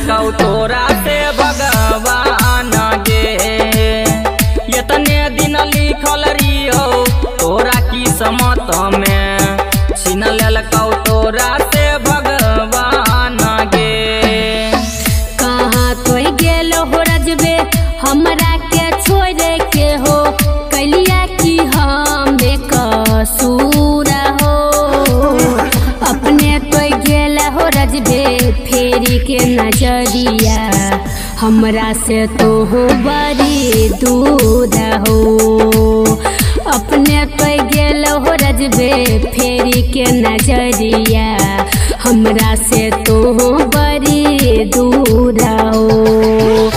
ललकौ तोरा से भगवान गे। इतने दिन लिखल रहियो तोरा किस्मत में, छीन ललकौ तोरा से भगवान गे। कहाँ तो गेल हो रजबे हमरा के छोड़ के हो, कैलिया की हमें कसूर हो। अपने तो गेल हो रजबे फेरी के नजरिया, हमरा से तो हो बड़ी दूर हो। अपने तो गेल हो रजबे फेरी के नजरिया, हमरा से तो हो बड़ी दूर हो।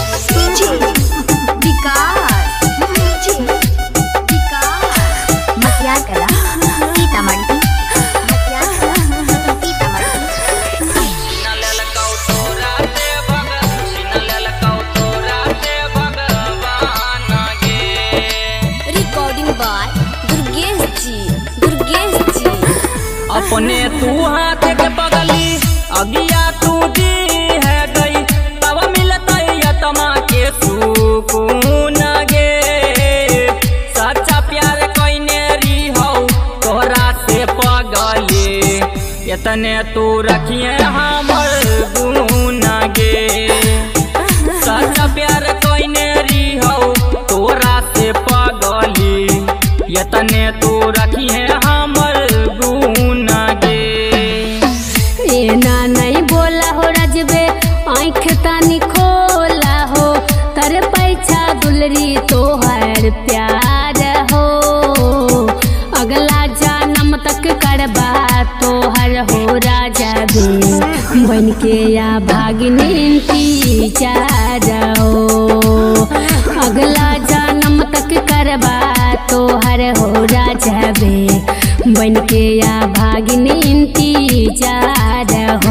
अपने तू हाथ के पगली अगिया तू दी है गई, तब मिलता यतमा के सुकून गे। सच्चा प्यार कइने रहियो तोरा से पगली, इतने तू रखिए हमर गुण गे। सच्चा प्यार कइने रहियो तोरा से पगली, इतने तू रखिए हमर गुण गे। एना नहीं बोला हो रजबे आँख तानी खोला हो, तर पैसा दुलरी तोहर प्यार हो। अगला जन्म तक करबा तोहर हो राजा बे, बन के या भागिनी इंतजार हो। अगला जन्म तक करबा तोहर हो राजा बे, बन के या भागिनी इंतजार हो।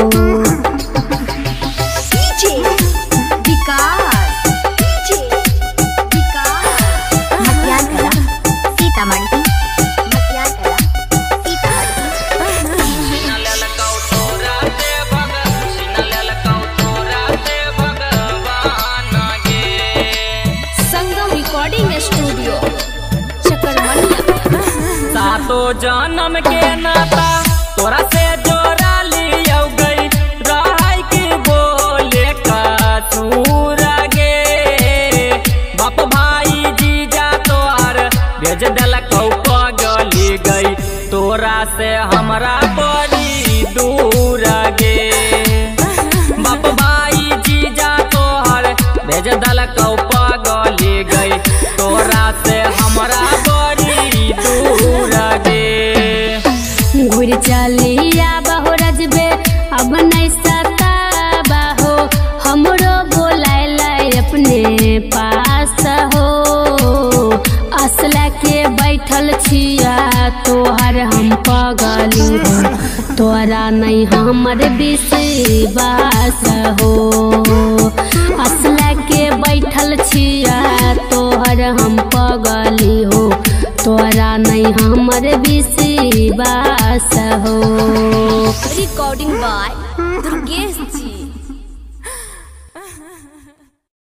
सातो जन्म के नाता तोरा से जोड़ा लियो गई, रहाई की बोले कसूर गे। बाप भाई जीजा तोहर भेज देलकौ पगली गई, तोरा से हमरा बड़ी दूर गे। बाप भाई जीजा तोहर भेज देलकौ पगली गई, तोरा से हमरा बड़ी दूर गे। घुर चलिया बहो रजबे अब नहीं सताबा हो, हमरो बोलाइला अपने पास हो। असला के बैठल छिया तोहर हम पगली हो, तोरा नहीं हमर विश्वास हो। असला के बैठल छिया तोहर हम पगली हो, तोरा नहीं हमर विश्वास हो। रिकॉर्डिंग बाय दुर्गेश जी।